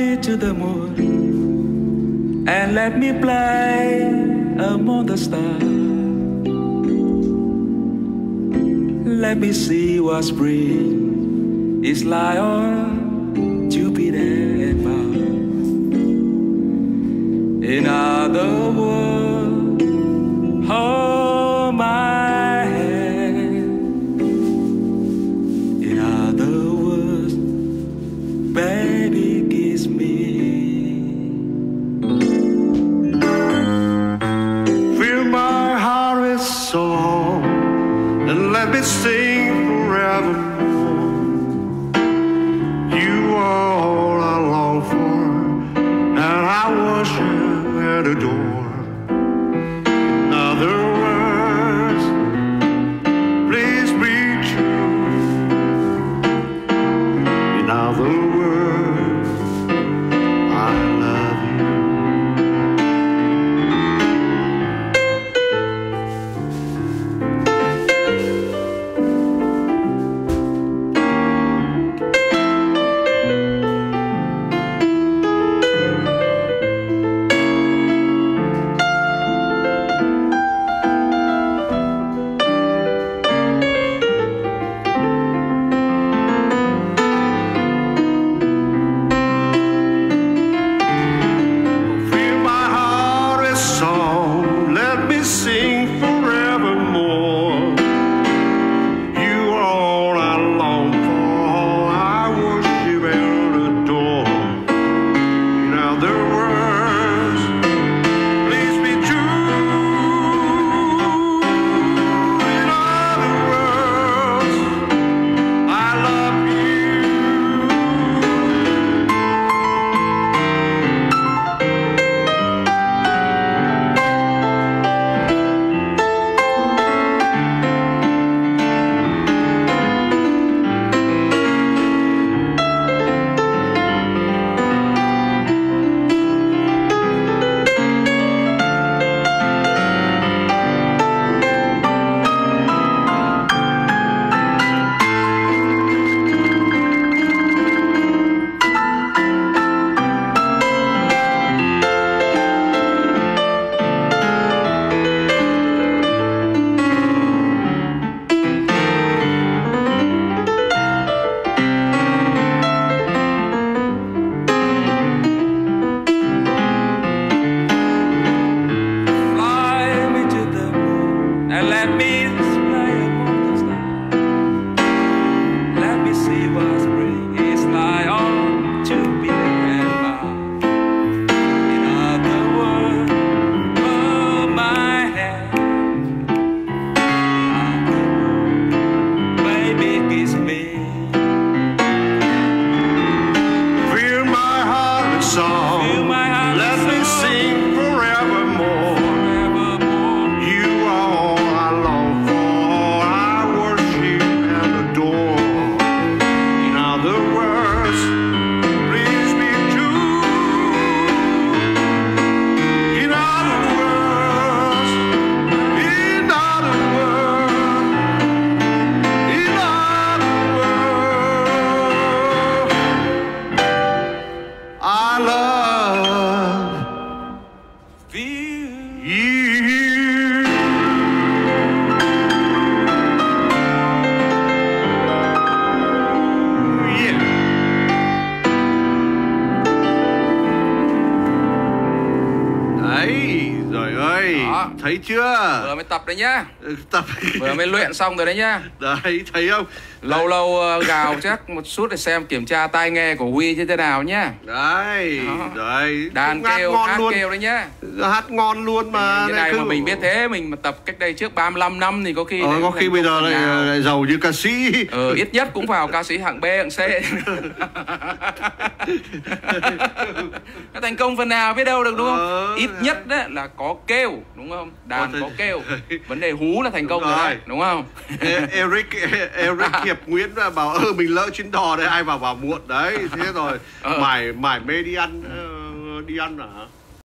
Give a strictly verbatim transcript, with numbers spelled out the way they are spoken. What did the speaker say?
me to the moon and let me play among the stars. Let me see what spring is like on Jupiter and Mars. In other words, hold my hand. In other words, baby, kiss me. Fill my heart with song and let me sing forevermore. You are all I long for, and I worship and adore. In other words, please be true. In other words, I love you. Fill my heart with song, let me sing forevermore. You are all I long for, I worship and adore. In other words, please be true. In other words, I love you. Fly me to the moon and let me display among the stars. Let me see what spring is like on Jupiter and Mars. In other words, hold my hand. In other words, baby, kiss me. Fill my heart with song, Fill my heart let with me song. sing forevermore. Forevermore. You are all I long for, I worship and adore. In other words, please be true. In other words, in other words, in other words, I love Feel you. Yeah. Đấy, rồi ơi, Đó. thấy chưa? Vừa mới tập đấy nhá. Ừ, Tập Vừa mới luyện xong rồi đấy nhá. đấy, thấy không? Lâu lâu ờ, gào chắc một chút để xem kiểm tra tai nghe của Huy như thế nào nhá. Đấy, Đó. đấy. Đàn cũng hát kêu, ngon hát luôn. kêu đấy nhá. Hát ngon luôn mà. Như này cứ- mà mình biết thế, mình mà tập cách đây trước ba mươi lăm năm thì có khi... Ờ, đấy có cũng khi thành bây công giờ phần lại, nào. lại giàu như ca sĩ. Ờ, ít nhất cũng vào ca sĩ hạng B, hạng C. Nó thành công phần nào biết đâu được đúng không? Ờ, Ít nhất đấy là có kêu đúng không? Đàn Có thể- có kêu. Vấn đề hú là thành công Đúng rồi rồi. đấy, đúng không? E- Eric Eric Hiệp Nguyễn là bảo ơ mình lỡ chuyến đò đấy, ai bảo vào muộn đấy, thế rồi Ờ. mải mải mê đi ăn ờ, đi ăn hả?